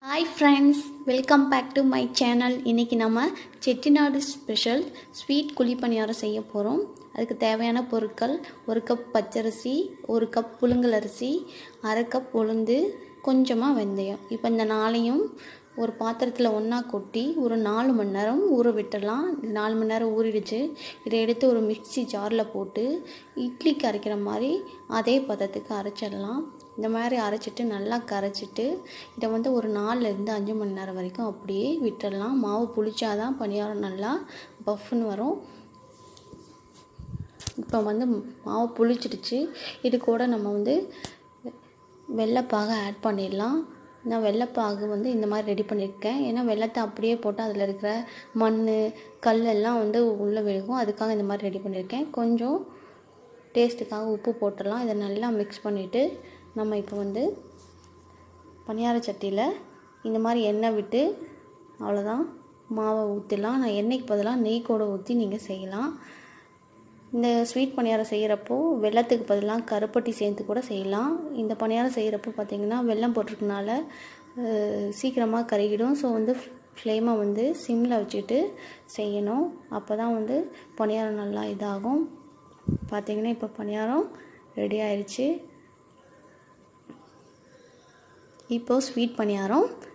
Hi friends, welcome back to my channel. இன்னைக்கு நம்ம Chettinad special sweet குழி பணியாரம் செய்ய போறோம். அதுக்கு தேவையான பொருட்கள் 1 கப் பச்சரிசி, 1 கப் புழுங்கல் அரிசி, 1/2 கப் உளுந்து, கொஞ்சமா வெந்தயம். இப்போ இந்த நாளையும் ஒரு பாத்திரத்துல ஒண்ணா கொட்டி ஒரு 4 மணி நேரம் ஊற விட்டுறலாம். 4 மணி நேரம் ஊறிடுச்சு. இதை எடுத்து ஒரு மிக்ஸி ஜார்ல போட்டு இட்லிக்கு அரைக்கிற மாதிரி அதே பதத்துக்கு அரைச்சிடலாம். இந்த மாதிரி அரைச்சிட்டு நல்லா கரைச்சிட்டு இதை வந்து ஒரு 4 இருந்து 5 மணி நேரம் வரைக்கும் அப்படியே விட்டுடலாம். மாவு புளிச்சாதான் பணியாரம் நல்லா பஃப்னு வரும். இப்போ வந்து மாவு புளிச்சிடுச்சு. இது கூட நம்ம வந்து வெள்ளைப்பாகை ஆட் பண்ணிடலாம். நான் வெள்ளைப்பாகு வந்து இந்த மாதிரி ரெடி பண்ணியிருக்கேன். ஏன்னா வெள்ளத்தை அப்படியே போட்டால் அதில் இருக்கிற மண் கல் எல்லாம் வந்து உள்ளே விழுகும். அதுக்காக இந்த மாதிரி ரெடி பண்ணியிருக்கேன். கொஞ்சம் டேஸ்ட்டுக்காக உப்பு போட்டுடலாம். இதை நல்லா மிக்ஸ் பண்ணிவிட்டு நம்ம இப்போ வந்து பணியார சட்டியில் இந்த மாதிரி எண்ணெய் விட்டு அவ்வளோதான் மாவை ஊற்றிடலாம். நான் எண்ணெய்க்கு பதிலாக நெய் கூட ஊற்றி நீங்கள் செய்யலாம். இந்த ஸ்வீட் பணியாரம் செய்கிறப்போ வெல்லத்துக்கு பதிலாக கருப்பட்டி சேர்த்து கூட செய்யலாம். இந்த பணியாரம் செய்கிறப்போ பார்த்திங்கன்னா வெல்லம் போட்டிருக்கனால சீக்கிரமாக கருகிடும். ஸோ வந்து ஃப்ளேமை வந்து சிம்மில் வச்சுட்டு செய்யணும். அப்போ தான் வந்து பணியாரம் நல்லா இதாகும். பார்த்திங்கன்னா இப்போ பணியாரம் ரெடி ஆயிடுச்சு. இப்போது ஸ்வீட் பணியாரம்